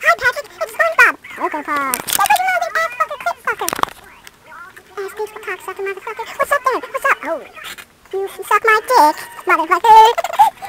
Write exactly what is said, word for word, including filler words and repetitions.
Hi, Patrick. It's SpongeBob. Cocoa Pop. That's like a little ass fucker, clip fucker. Ass dick, cocksucker, motherfucker. What's up there? What's up? Oh, you suck my dick, motherfucker.